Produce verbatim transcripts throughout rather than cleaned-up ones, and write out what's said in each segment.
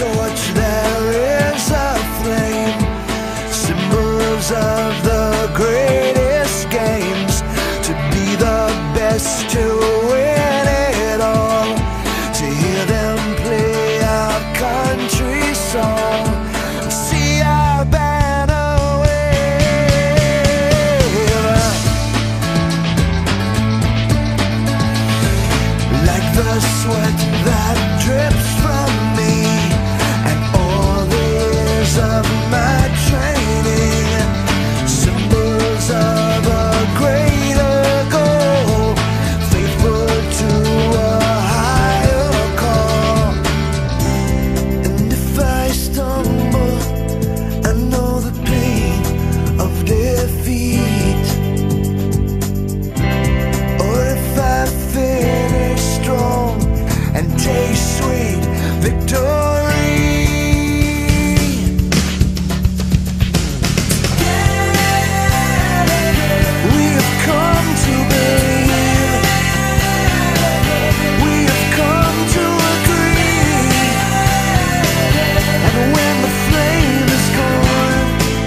torch there is a flame, symbols of the greatest games, to be the best, to win it all, to hear them play our country song, see our banner wave, like the sweat that drips from me and all the years of my training, symbols of a greater goal, faithful to a higher call. And if I stumble, I know the pain of defeat, or if I finish strong and taste sweet victory, we have come to believe, we have come to agree, and when the flame is gone,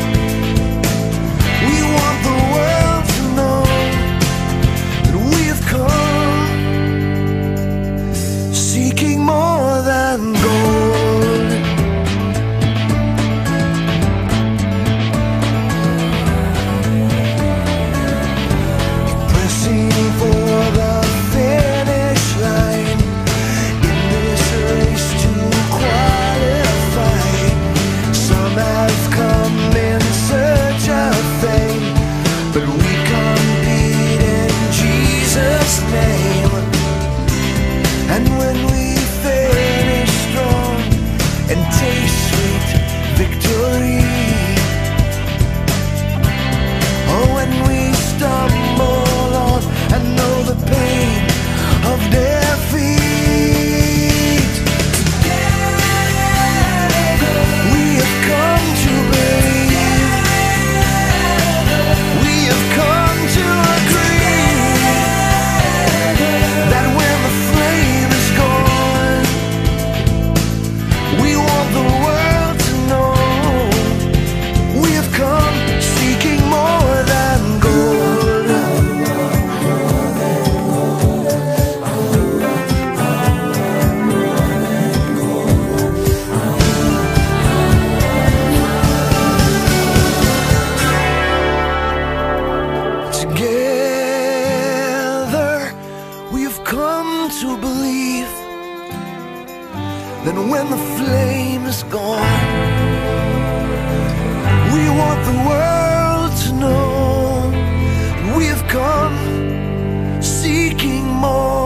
we want the world to know that we have come seeking more than gold. Pressing for the finish line in this race to qualify. Some have come in search of fame, but we compete in Jesus' name. And when we finish strong and taste sweet victory, or when we stumble on and know the pain of defeat, we have come to believe, we have come to agree, that when the flame is gone, we want the world to know we have come seeking more than gold. Together we have come to believe that when the flame is gone, we want the world to know we have come seeking more